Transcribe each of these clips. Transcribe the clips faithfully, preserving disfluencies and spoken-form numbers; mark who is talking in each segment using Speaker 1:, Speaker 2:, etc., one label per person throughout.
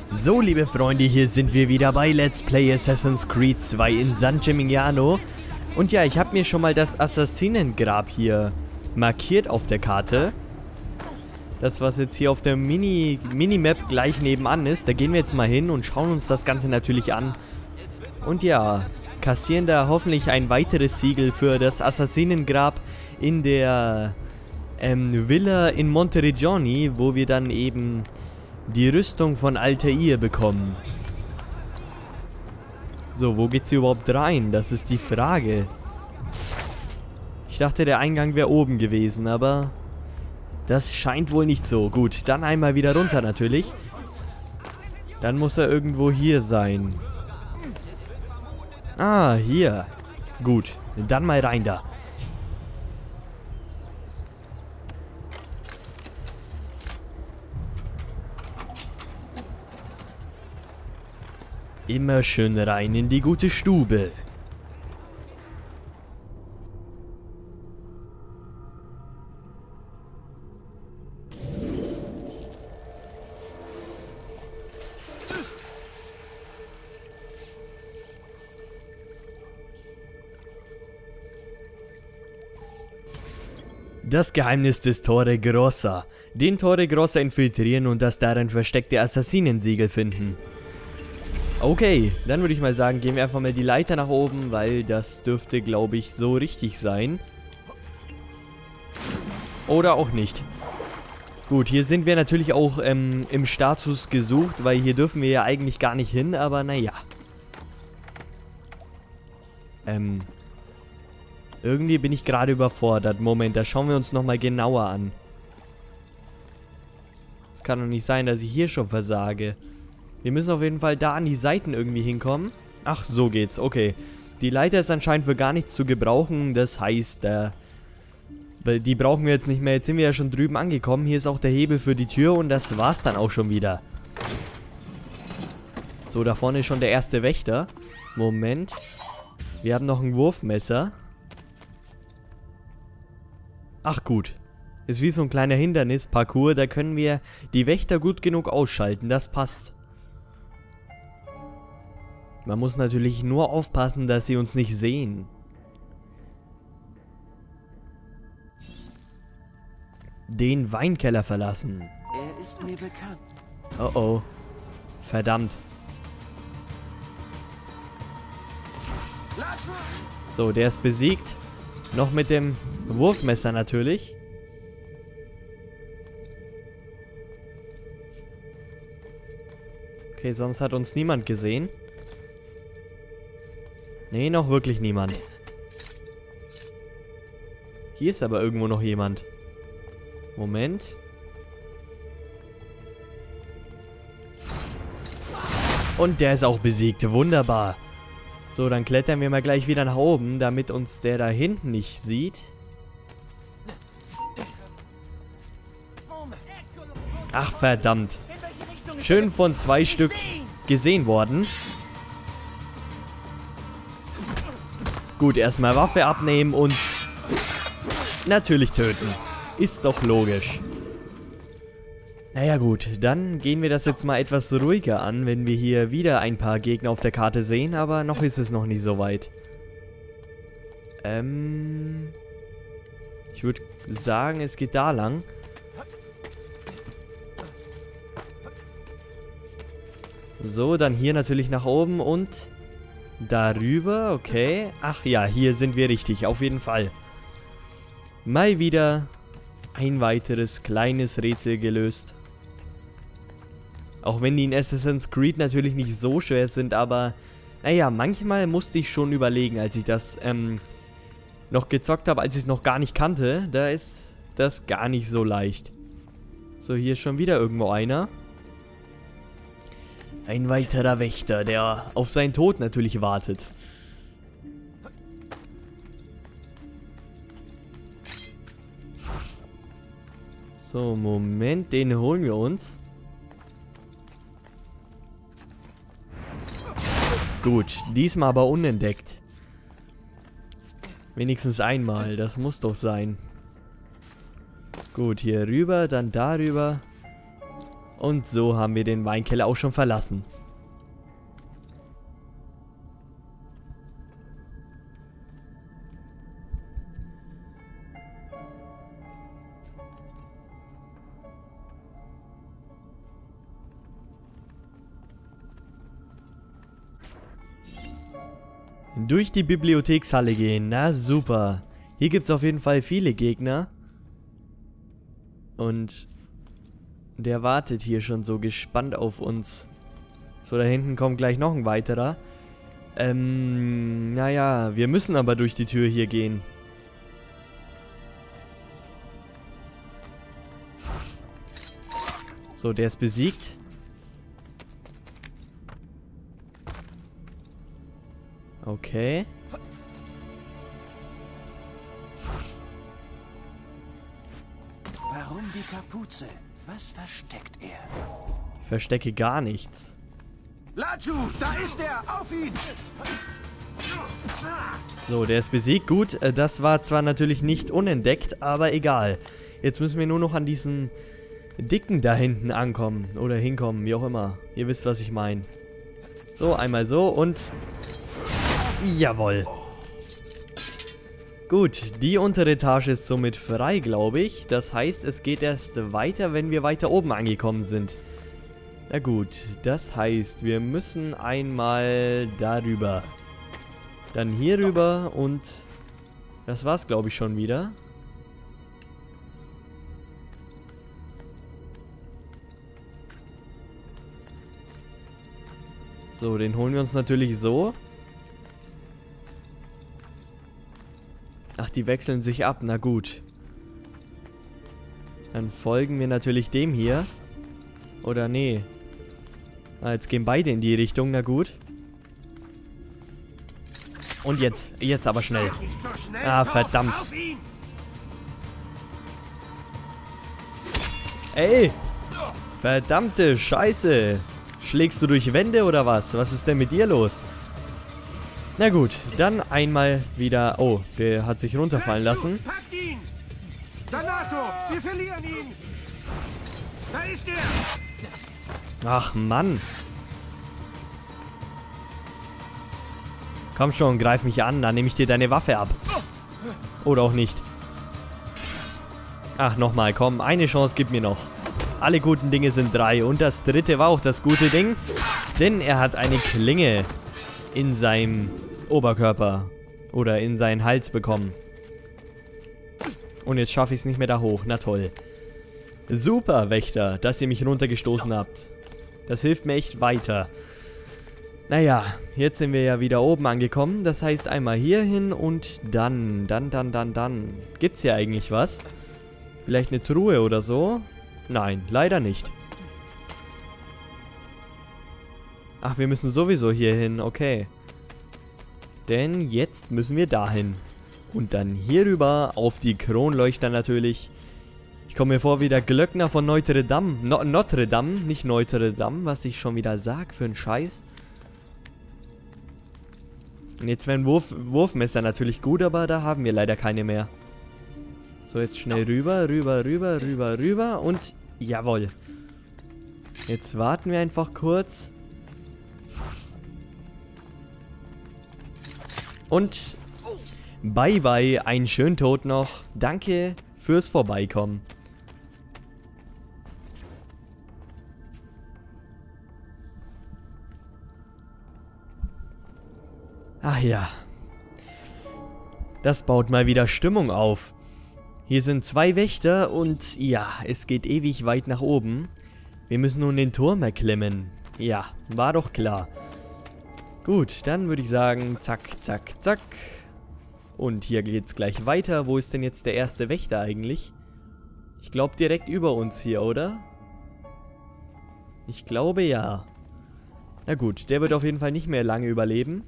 Speaker 1: So, liebe Freunde, hier sind wir wieder bei Let's Play Assassin's Creed zwei in San Gimignano. Und ja, ich habe mir schon mal das Assassinengrab hier markiert auf der Karte. Das, was jetzt hier auf der Mini, Minimap gleich nebenan ist. Da gehen wir jetzt mal hin und schauen uns das Ganze natürlich an. Und ja, kassieren da hoffentlich ein weiteres Siegel für das Assassinengrab in der ähm, Villa in Monteriggioni, wo wir dann eben die Rüstung von Altair bekommen. So, wo geht's hier überhaupt rein? Das ist die Frage. Ich dachte, der Eingang wäre oben gewesen, aber das scheint wohl nicht so. Gut, dann einmal wieder runter natürlich. Dann muss er irgendwo hier sein. Ah, hier. Gut, dann mal rein da. Immer schön rein in die gute Stube. Das Geheimnis des Torre Grossa. Den Torre Grossa infiltrieren und das darin versteckte Assassinensiegel finden. Okay, dann würde ich mal sagen, gehen wir einfach mal die Leiter nach oben, weil das dürfte, glaube ich, so richtig sein. Oder auch nicht. Gut, hier sind wir natürlich auch ähm, im Status gesucht, weil hier dürfen wir ja eigentlich gar nicht hin, aber naja. Ähm, irgendwie bin ich gerade überfordert. Moment, da schauen wir uns nochmal genauer an. Es kann doch nicht sein, dass ich hier schon versage. Wir müssen auf jeden Fall da an die Seiten irgendwie hinkommen. Ach, so geht's. Okay. Die Leiter ist anscheinend für gar nichts zu gebrauchen. Das heißt, äh, die brauchen wir jetzt nicht mehr. Jetzt sind wir ja schon drüben angekommen. Hier ist auch der Hebel für die Tür und das war's dann auch schon wieder. So, da vorne ist schon der erste Wächter. Moment. Wir haben noch ein Wurfmesser. Ach gut. Ist wie so ein kleiner Hindernis-Parcours. Da können wir die Wächter gut genug ausschalten. Das passt. Man muss natürlich nur aufpassen, dass sie uns nicht sehen. Den Weinkeller verlassen.
Speaker 2: Er ist mir bekannt.
Speaker 1: Oh oh. Verdammt. So, der ist besiegt. Noch mit dem Wurfmesser natürlich. Okay, sonst hat uns niemand gesehen. Nee, noch wirklich niemand. Hier ist aber irgendwo noch jemand. Moment. Und der ist auch besiegt. Wunderbar. So, dann klettern wir mal gleich wieder nach oben, damit uns der da hinten nicht sieht. Ach, verdammt. Schön von zwei Stück gesehen worden. Gut, erstmal Waffe abnehmen und natürlich töten. Ist doch logisch. Naja gut, dann gehen wir das jetzt mal etwas ruhiger an, wenn wir hier wieder ein paar Gegner auf der Karte sehen, aber noch ist es noch nicht so weit. Ähm... Ich würde sagen, es geht da lang. So, dann hier natürlich nach oben und darüber, okay. Ach ja, hier sind wir richtig, auf jeden Fall. Mal wieder ein weiteres kleines Rätsel gelöst. Auch wenn die in Assassin's Creed natürlich nicht so schwer sind, aber naja, manchmal musste ich schon überlegen, als ich das ähm, noch gezockt habe, als ich es noch gar nicht kannte. Da ist das gar nicht so leicht. So, hier ist schon wieder irgendwo einer. Ein weiterer Wächter, der auf seinen Tod natürlich wartet. So, Moment, den holen wir uns. Gut, diesmal aber unentdeckt. Wenigstens einmal, das muss doch sein. Gut, hier rüber, dann darüber. Und so haben wir den Weinkeller auch schon verlassen. Durch die Bibliothekshalle gehen, na super. Hier gibt es auf jeden Fall viele Gegner. Und der wartet hier schon so gespannt auf uns. So, da hinten kommt gleich noch ein weiterer. Ähm, naja, wir müssen aber durch die Tür hier gehen. So, der ist besiegt. Okay.
Speaker 2: Warum die Kapuze? Was versteckt er?
Speaker 1: Ich verstecke gar nichts.
Speaker 2: Laju, da ist er! Auf ihn!
Speaker 1: So, der ist besiegt. Gut, das war zwar natürlich nicht unentdeckt, aber egal. Jetzt müssen wir nur noch an diesen Dicken da hinten ankommen. Oder hinkommen, wie auch immer. Ihr wisst, was ich meine. So, einmal so und... Jawohl. Gut, die untere Etage ist somit frei, glaube ich. Das heißt, es geht erst weiter, wenn wir weiter oben angekommen sind. Na gut, das heißt, wir müssen einmal darüber. Dann hier rüber und das war's, glaube ich, schon wieder. So, den holen wir uns natürlich so. Ach, die wechseln sich ab, na gut. Dann folgen wir natürlich dem hier. Oder nee. Ah, jetzt gehen beide in die Richtung, na gut. Und jetzt, jetzt aber schnell. Ah, verdammt. Ey! Verdammte Scheiße! Schlägst du durch Wände oder was? Was ist denn mit dir los? Na gut, dann einmal wieder... Oh, der hat sich runterfallen lassen.
Speaker 2: Packt ihn! Danato, wir verlieren ihn! Da ist er!
Speaker 1: Ach, Mann. Komm schon, greif mich an, dann nehme ich dir deine Waffe ab. Oder auch nicht. Ach, nochmal, komm, eine Chance gib mir noch. Alle guten Dinge sind drei. Und das dritte war auch das gute Ding. Denn er hat eine Klinge in seinem Oberkörper. Oder in seinen Hals bekommen. Und jetzt schaffe ich es nicht mehr da hoch. Na toll. Super, Wächter, dass ihr mich runtergestoßen habt. Das hilft mir echt weiter. Naja, jetzt sind wir ja wieder oben angekommen. Das heißt einmal hier hin und dann, dann, dann, dann, dann. Gibt's hier eigentlich was? Vielleicht eine Truhe oder so? Nein, leider nicht. Ach, wir müssen sowieso hier hin, okay. Denn jetzt müssen wir dahin. Und dann hier rüber auf die Kronleuchter natürlich. Ich komme mir vor wie der Glöckner von Notre Dame. No Notre Dame, nicht Notre Dame, was ich schon wieder sag für einen Scheiß. Und jetzt wäre ein Wurf Wurfmesser natürlich gut, aber da haben wir leider keine mehr. So, jetzt schnell rüber, rüber, rüber, rüber, rüber und jawohl. Jetzt warten wir einfach kurz. Und bye bye, einen schönen Tod noch. Danke fürs Vorbeikommen. Ach ja. Das baut mal wieder Stimmung auf. Hier sind zwei Wächter und ja, es geht ewig weit nach oben. Wir müssen nun den Turm erklimmen. Ja, war doch klar. Gut, dann würde ich sagen, zack, zack, zack. Und hier geht's gleich weiter. Wo ist denn jetzt der erste Wächter eigentlich? Ich glaube direkt über uns hier, oder? Ich glaube ja. Na gut, der wird auf jeden Fall nicht mehr lange überleben.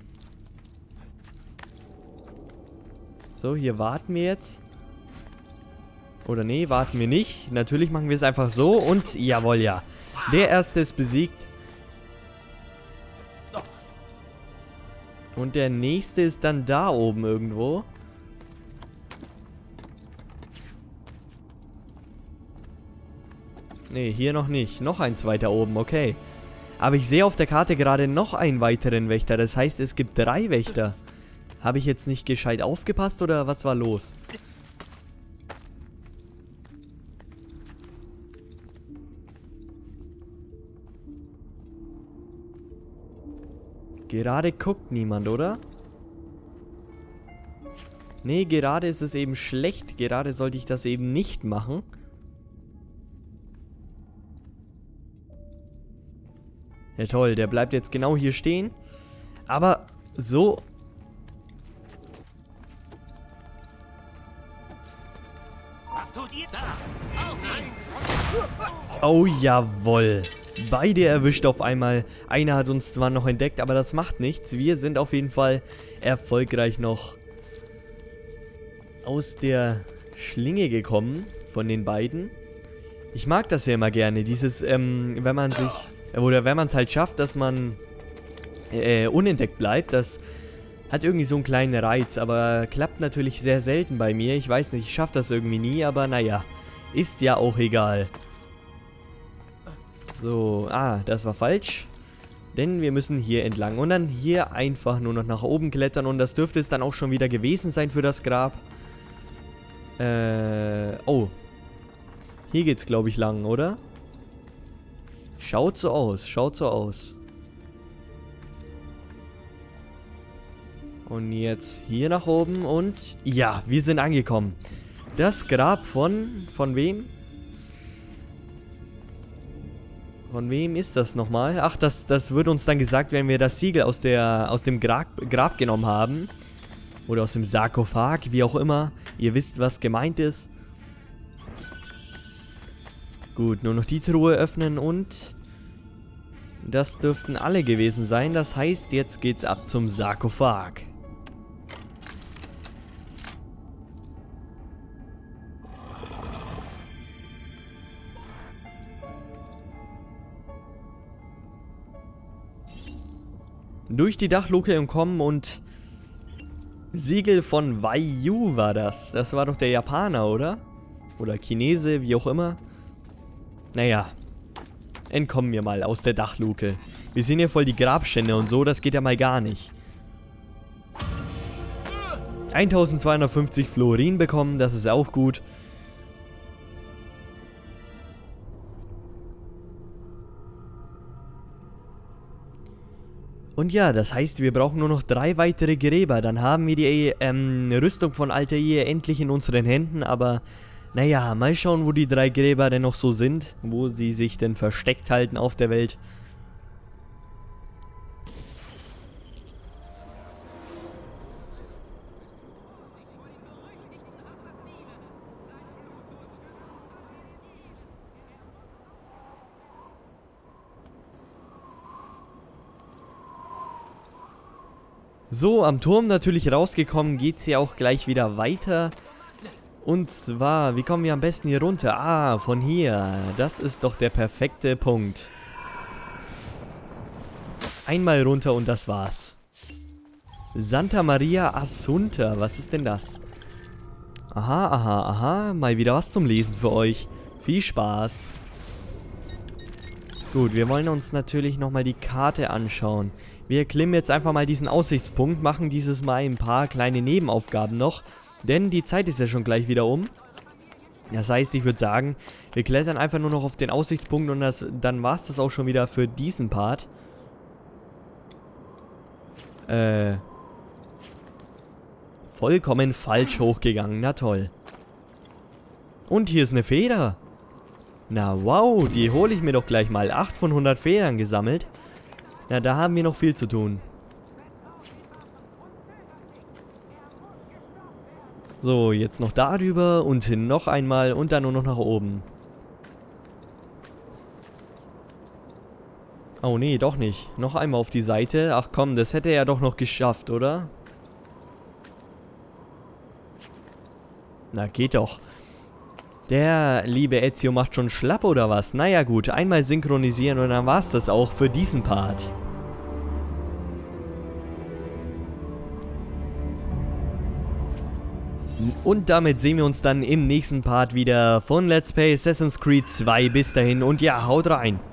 Speaker 1: So, hier warten wir jetzt. Oder nee, warten wir nicht. Natürlich machen wir es einfach so und jawohl, ja. Der erste ist besiegt. Und der nächste ist dann da oben irgendwo. Ne, hier noch nicht. Noch eins weiter oben, okay. Aber ich sehe auf der Karte gerade noch einen weiteren Wächter. Das heißt, es gibt drei Wächter. Habe ich jetzt nicht gescheit aufgepasst oder was war los? Gerade guckt niemand, oder? Nee, gerade ist es eben schlecht. Gerade sollte ich das eben nicht machen. Ja toll, der bleibt jetzt genau hier stehen. Aber so...
Speaker 2: Was tut ihr da?
Speaker 1: Oh, jawohl. Beide erwischt auf einmal. Einer hat uns zwar noch entdeckt, aber das macht nichts. Wir sind auf jeden Fall erfolgreich noch aus der Schlinge gekommen von den beiden. Ich mag das ja immer gerne. Dieses, ähm, wenn man sich... Oder wenn man es halt schafft, dass man äh, unentdeckt bleibt, das hat irgendwie so einen kleinen Reiz, aber klappt natürlich sehr selten bei mir. Ich weiß nicht, ich schaffe das irgendwie nie, aber naja, ist ja auch egal. So, ah, das war falsch, denn wir müssen hier entlang und dann hier einfach nur noch nach oben klettern und das dürfte es dann auch schon wieder gewesen sein für das Grab. Äh, oh, hier geht's glaube ich lang, oder? Schaut so aus, schaut so aus. Und jetzt hier nach oben und... Ja, wir sind angekommen. Das Grab von... Von wem? Von wem ist das nochmal? Ach, das, das wird uns dann gesagt, wenn wir das Siegel aus, der, aus dem Grab, Grab genommen haben. Oder aus dem Sarkophag, wie auch immer. Ihr wisst, was gemeint ist. Gut, nur noch die Truhe öffnen und... Das dürften alle gewesen sein. Das heißt, jetzt geht's ab zum Sarkophag. Durch die Dachluke entkommen und... Siegel von Wei Yu war das. Das war doch der Japaner, oder? Oder Chinese, wie auch immer. Naja. Entkommen wir mal aus der Dachluke. Wir sehen hier voll die Grabstände und so, das geht ja mal gar nicht. eintausendzweihundertfünfzig Florin bekommen, das ist auch gut. Und ja, das heißt, wir brauchen nur noch drei weitere Gräber. Dann haben wir die ähm, Rüstung von Altair endlich in unseren Händen, aber... Naja, mal schauen, wo die drei Gräber denn noch so sind. Wo sie sich denn versteckt halten auf der Welt. So, am Turm natürlich rausgekommen, geht's hier auch gleich wieder weiter. Und zwar, wie kommen wir am besten hier runter? Ah, von hier. Das ist doch der perfekte Punkt. Einmal runter und das war's. Santa Maria Assunta, was ist denn das? Aha, aha, aha, mal wieder was zum Lesen für euch. Viel Spaß. Gut, wir wollen uns natürlich nochmal die Karte anschauen. Wir klimmen jetzt einfach mal diesen Aussichtspunkt, machen dieses Mal ein paar kleine Nebenaufgaben noch. Denn die Zeit ist ja schon gleich wieder um. Das heißt, ich würde sagen, wir klettern einfach nur noch auf den Aussichtspunkt und das, dann war es das auch schon wieder für diesen Part. Äh. Vollkommen falsch hochgegangen, na toll. Und hier ist eine Feder. Na wow, die hole ich mir doch gleich mal. acht von hundert Federn gesammelt. Na, da haben wir noch viel zu tun. So, jetzt noch darüber und hin noch einmal und dann nur noch nach oben. Oh nee, doch nicht. Noch einmal auf die Seite. Ach komm, das hätte er doch noch geschafft, oder? Na, geht doch. Der liebe Ezio macht schon schlapp, oder was? Naja gut, einmal synchronisieren und dann war's das auch für diesen Part. Und damit sehen wir uns dann im nächsten Part wieder von Let's Play Assassin's Creed zwei. Bis dahin und ja, haut rein.